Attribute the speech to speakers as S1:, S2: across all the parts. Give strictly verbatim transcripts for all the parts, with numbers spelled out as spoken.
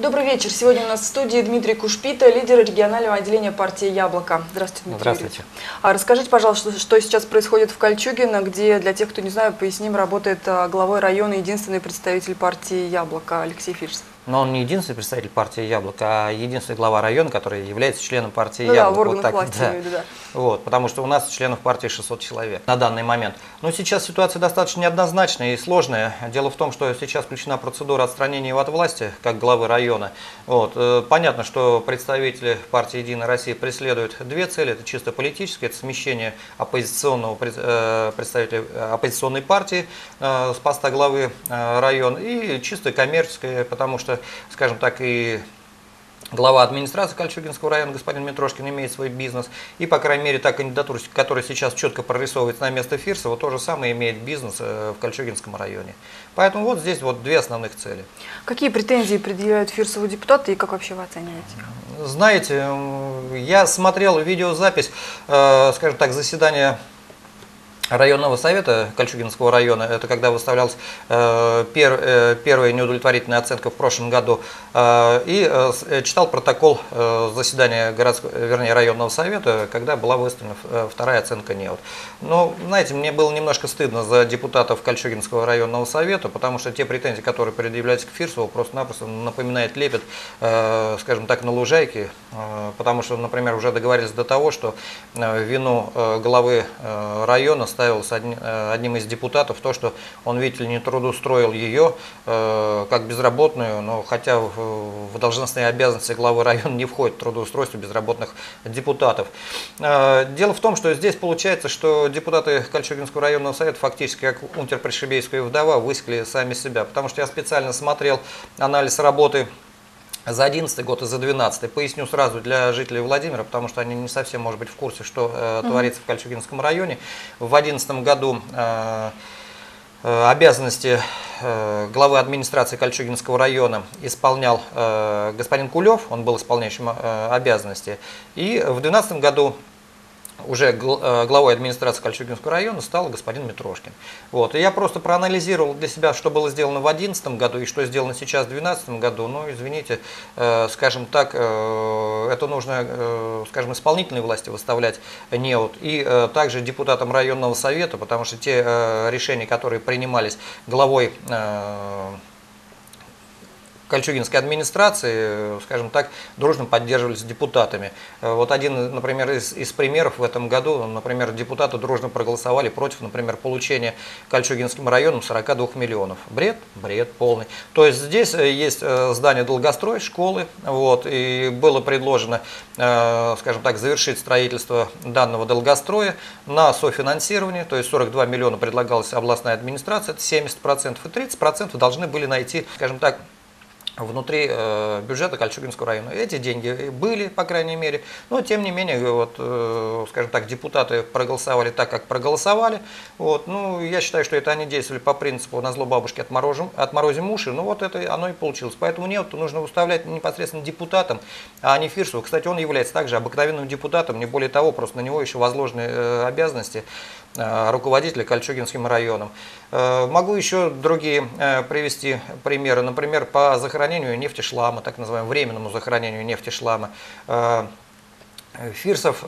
S1: Добрый вечер. Сегодня у нас в студии Дмитрий Кушпита, лидер регионального отделения партии «Яблоко». Здравствуйте, Дмитрий
S2: Здравствуйте.
S1: Юрьевич. А расскажите, пожалуйста, что сейчас происходит в Кольчугино, где, для тех, кто не знает, поясним, работает главой района единственный представитель партии «Яблоко» Алексей Фирсов.
S2: Но он не единственный представитель партии «Яблоко», а единственный глава района, который является членом партии
S1: ну
S2: «Яблоко».
S1: Да, в органах
S2: вот
S1: власти,
S2: да.
S1: имею в виду, да.
S2: Вот, потому что у нас членов партии шестьсот человек на данный момент. Но сейчас ситуация достаточно неоднозначная и сложная. Дело в том, что сейчас включена процедура отстранения его от власти, как главы района. Вот. Понятно, что представители партии «Единая Россия» преследуют две цели. Это чисто политическое, это смещение оппозиционного представителя оппозиционной партии с поста главы района, и чисто коммерческое, потому что, скажем так, и глава администрации Кольчугинского района господин Митрошкин имеет свой бизнес, и, по крайней мере, та кандидатура, которая сейчас четко прорисовывается на место Фирсова, то же самое имеет бизнес в Кольчугинском районе. Поэтому вот здесь вот две основных цели.
S1: Какие претензии предъявляют Фирсову депутаты и как вообще вы оцениваете их?
S2: Знаете, я смотрел видеозапись, скажем так, заседания районного совета Кольчугинского района. Это когда выставлялась э, пер, э, первая неудовлетворительная оценка в прошлом году. Э, и э, читал протокол э, заседания городского, вернее, районного совета, когда была выставлена э, вторая оценка неуд. Но, знаете, мне было немножко стыдно за депутатов Кольчугинского районного совета, потому что те претензии, которые предъявляются к Фирсову, просто-напросто напоминает лепет, э, скажем так, на лужайке. Э, потому что, например, уже договорились до того, что э, вину э, главы э, района ставилось одним из депутатов то, что он, видите ли, не трудоустроил ее э, как безработную, но хотя в, в должностные обязанности главы района не входит трудоустройство безработных депутатов. Э, дело в том, что здесь получается, что депутаты Кольчугинского районного совета фактически как унтер-пришибейская вдова высекли сами себя, потому что я специально смотрел анализ работы за одиннадцатый год и за двенадцатый. Поясню сразу для жителей Владимира, потому что они не совсем, может быть, в курсе, что э, творится в Кольчугинском районе. В две тысячи одиннадцатом году э, э, обязанности э, главы администрации Кольчугинского района исполнял э, господин Кулев, он был исполняющим э, обязанности. И в две тысячи двенадцатом году уже главой администрации Кольчугинского района стал господин Митрошкин. Вот. И я просто проанализировал для себя, что было сделано в две тысячи одиннадцатом году и что сделано сейчас в две тысячи двенадцатом году. Ну, извините, э, скажем так, э, это нужно, э, скажем, исполнительной власти выставлять неуд и э, также депутатам районного совета, потому что те э, решения, которые принимались главой э, Кольчугинской администрации, скажем так, дружно поддерживались депутатами. Вот один, например, из, из примеров в этом году, например, депутаты дружно проголосовали против, например, получения Кольчугинским районом сорока двух миллионов. Бред? Бред полный. То есть здесь есть здание долгострой, школы, вот, и было предложено, скажем так, завершить строительство данного долгостроя на софинансирование, то есть сорок два миллиона предлагалась областная администрация, это семьдесят процентов, и тридцать процентов должны были найти, скажем так, внутри э, бюджета Кольчугинского района. Эти деньги были, по крайней мере, но тем не менее, вот, э, скажем так, депутаты проголосовали так, как проголосовали. Вот, ну, я считаю, что это они действовали по принципу «на зло бабушке отморозим, отморозим уши», ну вот это оно и получилось. Поэтому неуд нужно выставлять непосредственно депутатам, а не Фирсову. Кстати, он является также обыкновенным депутатом, не более того, просто на него еще возложены э, обязанности э, руководителя Кольчугинским районом. Э, могу еще другие э, привести примеры, например, по захоронению нефтешлама, так называемому временному захоронению нефтешлама. Фирсов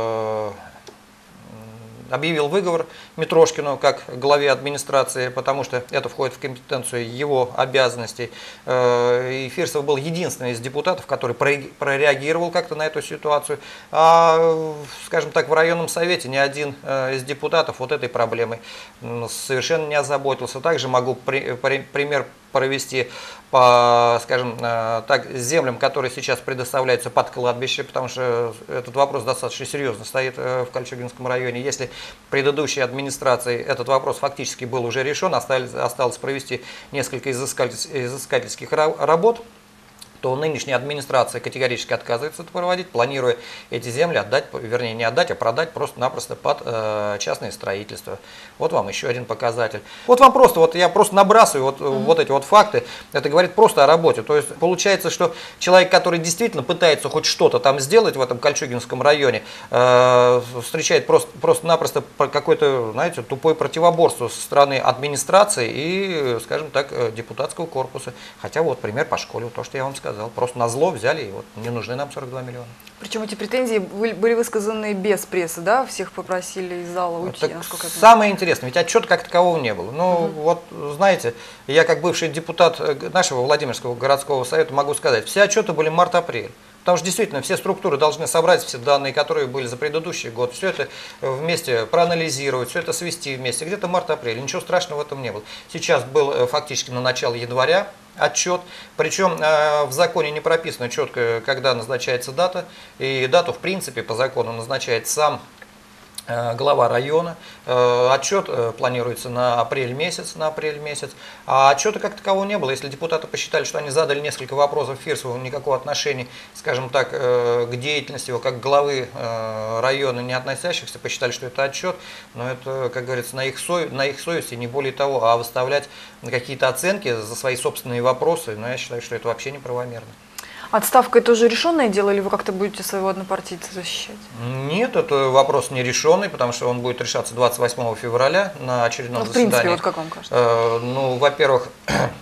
S2: объявил выговор Митрошкину как главе администрации, потому что это входит в компетенцию его обязанностей. И Фирсов был единственный из депутатов, который прореагировал как-то на эту ситуацию. А, скажем так, в районном совете ни один из депутатов вот этой проблемой совершенно не озаботился. Также могу при, при, пример провести по, скажем так, землям, которые сейчас предоставляются под кладбище, потому что этот вопрос достаточно серьезно стоит в Кольчугинском районе. Если предыдущей администрации этот вопрос фактически был уже решен, осталось, осталось провести несколько изыскательских работ, то нынешняя администрация категорически отказывается это проводить, планируя эти земли отдать, вернее не отдать, а продать просто-напросто под э, частное строительство. Вот вам еще один показатель. Вот вам просто, вот я просто набрасываю вот, mm-hmm. вот эти вот факты, это говорит просто о работе. То есть получается, что человек, который действительно пытается хоть что-то там сделать в этом Кольчугинском районе, э, встречает просто, просто-напросто какое-то, знаете, тупое противоборство со стороны администрации и, скажем так, депутатского корпуса. Хотя вот пример по школе, то, что я вам сказал. сказал. Просто на зло взяли, и вот не нужны нам сорок два миллиона.
S1: Причем эти претензии были высказаны без прессы, да? Всех попросили из зала уйти,
S2: Так
S1: насколько я понимаю.
S2: самое интересное, ведь отчета как такового не было. Ну,
S1: Угу.
S2: вот, знаете, я как бывший депутат нашего Владимирского городского совета могу сказать, все отчеты были март-апрель. Потому что действительно все структуры должны собрать все данные, которые были за предыдущий год, все это вместе проанализировать, все это свести вместе. Где-то март-апрель, ничего страшного в этом не было. Сейчас был фактически на начало января отчет, причем в законе не прописано четко, когда назначается дата, и дату в принципе по закону назначает сам глава района. Отчет планируется на апрель месяц, на апрель месяц, а отчета как такового не было. Если депутаты посчитали, что они задали несколько вопросов Фирсову, никакого отношения, скажем так, к деятельности его как главы района не относящихся, посчитали, что это отчет, но это, как говорится, на их, сов... на их совести, не более того, а выставлять какие-то оценки за свои собственные вопросы, но я считаю, что это вообще неправомерно.
S1: Отставка – это уже решенное дело, или вы как-то будете своего однопартийца защищать?
S2: Нет, это вопрос не решенный, потому что он будет решаться двадцать восьмого февраля на очередном
S1: Ну, в
S2: заседании.
S1: принципе, вот как вам кажется?
S2: Э, ну, во-первых,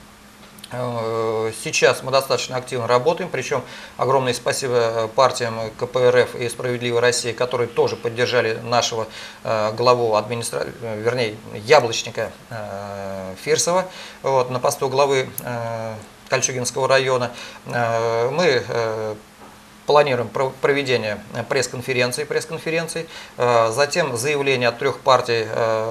S2: сейчас мы достаточно активно работаем, причем огромное спасибо партиям ка пэ эр эф и «Справедливой России», которые тоже поддержали нашего э, главу администрации, вернее, яблочника э, Фирсова вот, на посту главы э, Кольчугинского района. Мы планируем проведение пресс-конференции, пресс-конференции, затем заявление от трех партий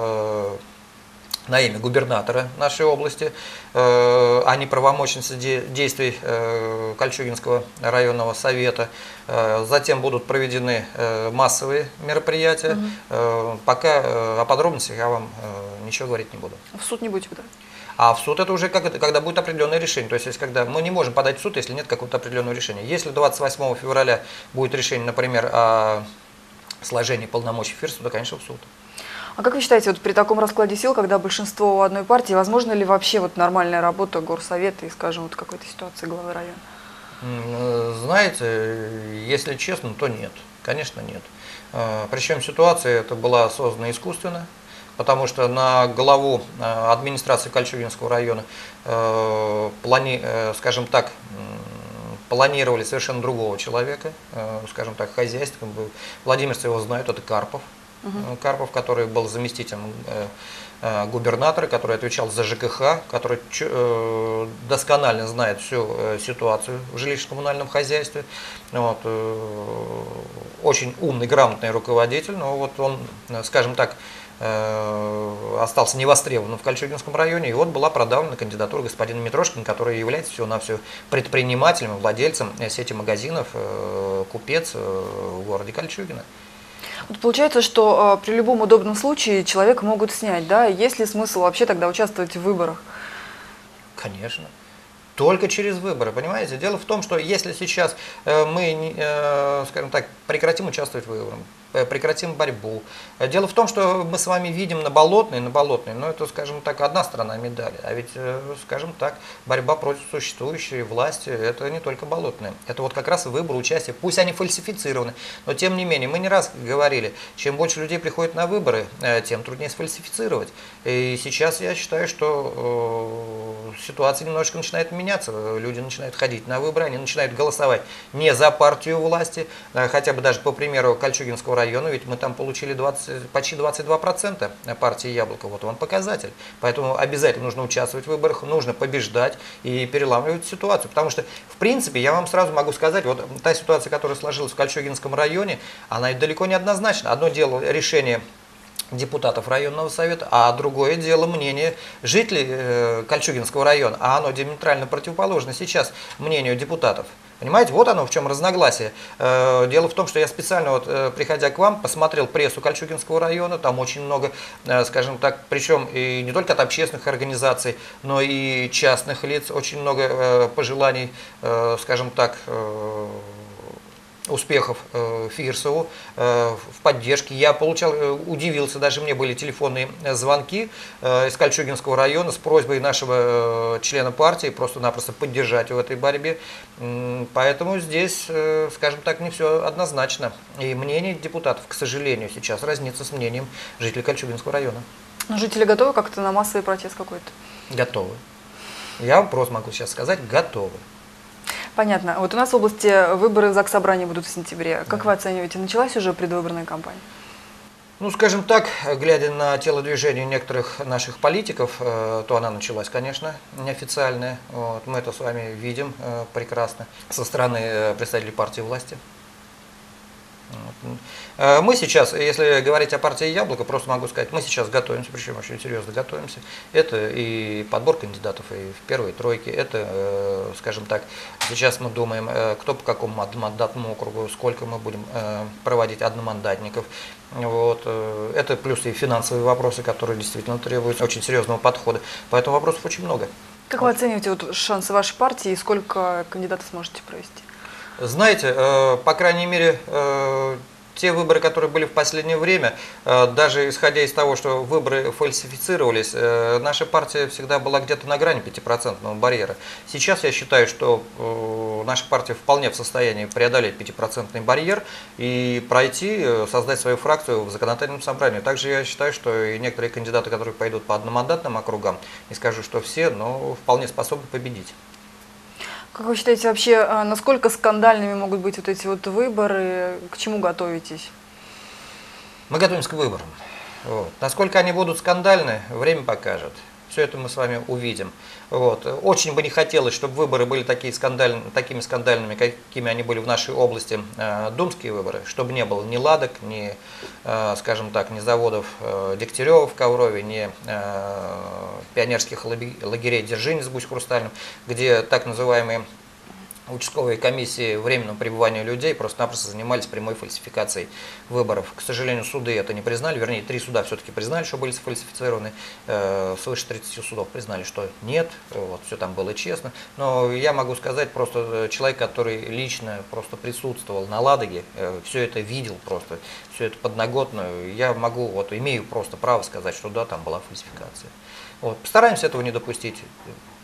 S2: на имя губернатора нашей области о неправомочности действий Кольчугинского районного совета. Затем будут проведены массовые мероприятия. Угу. Пока о подробностях я вам ничего говорить не буду.
S1: В суд не будете подавать?
S2: А в суд это уже как это, когда будет определенное решение. То есть, если когда мы не можем подать в суд, если нет какого-то определенного решения. Если двадцать восьмого февраля будет решение, например, о сложении полномочий Фирсова, то, конечно, в суд.
S1: А как вы считаете, вот при таком раскладе сил, когда большинство у одной партии, возможно ли вообще вот нормальная работа горсовета и, скажем, вот какой-то ситуации главы района?
S2: Знаете, если честно, то нет. Конечно, нет. Причем ситуация эта была создана искусственно. Потому что на главу администрации Кольчугинского района, плани, скажем так, планировали совершенно другого человека, скажем так, хозяйственника. Владимирцы его знают, это Карпов. Угу. Карпов, который был заместителем губернатора, который отвечал за жэ ка ха, который досконально знает всю ситуацию в жилищно-коммунальном хозяйстве. Вот. Очень умный, грамотный руководитель, но вот он, скажем так, остался невостребованным в Кольчугинском районе, и вот была продавлена кандидатура господина Митрошкина, который является всего-навсего предпринимателем, владельцем сети магазинов, купец в городе Кольчугино.
S1: Вот получается, что э, при любом удобном случае человека могут снять, да? Есть ли смысл вообще тогда участвовать в выборах?
S2: Конечно. Только через выборы, понимаете? Дело в том, что если сейчас э, мы, э, скажем так, прекратим участвовать в выборах, прекратим борьбу. Дело в том, что мы с вами видим на Болотной, на Болотной, но это, скажем так, одна сторона медали. А ведь, скажем так, борьба против существующей власти, это не только Болотная. Это вот как раз выбор, участие. Пусть они фальсифицированы, но тем не менее, мы не раз говорили, чем больше людей приходит на выборы, тем труднее сфальсифицировать. И сейчас я считаю, что э, ситуация немножечко начинает меняться. Люди начинают ходить на выборы, они начинают голосовать не за партию власти, хотя бы даже по примеру Кольчугинского района, ведь мы там получили двадцать, почти двадцать два процента партии «Яблоко». Вот вам показатель. Поэтому обязательно нужно участвовать в выборах, нужно побеждать и переламывать ситуацию. Потому что, в принципе, я вам сразу могу сказать, вот та ситуация, которая сложилась в Кольчугинском районе, она далеко не однозначна. Одно дело решение депутатов районного совета, а другое дело мнение жителей Кольчугинского района, а оно диаметрально противоположно сейчас мнению депутатов. Понимаете, вот оно в чем разногласие. Дело в том, что я специально, вот, приходя к вам, посмотрел прессу Кольчугинского района, там очень много, скажем так, причем и не только от общественных организаций, но и частных лиц, очень много пожеланий, скажем так, успехов э, Фирсову э, в поддержке. Я получал, э, удивился, даже мне были телефонные звонки э, из Кольчугинского района с просьбой нашего э, члена партии просто-напросто поддержать в этой борьбе. Поэтому здесь, э, скажем так, не все однозначно. И мнение депутатов, к сожалению, сейчас разнится с мнением жителей Кольчугинского района.
S1: Но жители готовы как-то на массовый протест какой-то?
S2: Готовы. Я вам просто могу сейчас сказать, готовы.
S1: Понятно. Вот у нас в области выборы в ЗАГС Собрания будут в сентябре. Как
S2: Да.
S1: вы оцениваете, началась уже предвыборная кампания?
S2: Ну, скажем так, глядя на телодвижение некоторых наших политиков, то она началась, конечно, неофициальная. Вот, мы это с вами видим прекрасно со стороны представителей партии власти. Вот. Мы сейчас, если говорить о партии «Яблоко», просто могу сказать, мы сейчас готовимся, причем очень серьезно готовимся. Это и подбор кандидатов и в первой тройке, это, скажем так, сейчас мы думаем, кто по какому одномандатному округу, сколько мы будем проводить одномандатников. Вот. Это плюс и финансовые вопросы, которые действительно требуют очень серьезного подхода. Поэтому вопросов очень много.
S1: Как вы оцениваете вот шансы вашей партии и сколько кандидатов сможете провести?
S2: Знаете, по крайней мере, те выборы, которые были в последнее время, даже исходя из того, что выборы фальсифицировались, наша партия всегда была где-то на грани пятипроцентного барьера. Сейчас я считаю, что наша партия вполне в состоянии преодолеть пятипроцентный барьер и пройти, создать свою фракцию в законодательном собрании. Также я считаю, что и некоторые кандидаты, которые пойдут по одномандатным округам, не скажу, что все, но вполне способны победить.
S1: Как вы считаете, вообще, насколько скандальными могут быть вот эти вот выборы? К чему готовитесь?
S2: Мы готовимся к выборам. Вот. Насколько они будут скандальны, время покажет. Все это мы с вами увидим. Вот. Очень бы не хотелось, чтобы выборы были такие скандальны, такими скандальными, какими они были в нашей области, э, думские выборы, чтобы не было ни ладок, ни, э, скажем так, ни заводов э, Дегтярева в Коврове, ни э, пионерских лагерей Дзержинец с Гусь-Хрустальным, где так называемые участковые комиссии временного пребывания людей просто-напросто занимались прямой фальсификацией выборов. К сожалению, суды это не признали, вернее, три суда все-таки признали, что были сфальсифицированы, э, свыше тридцати судов признали, что нет, вот, все там было честно. Но я могу сказать, просто человек, который лично просто присутствовал на Ладоге, э, все это видел просто, все это подноготную, я могу, вот, имею просто право сказать, что да, там была фальсификация. Вот, постараемся этого не допустить.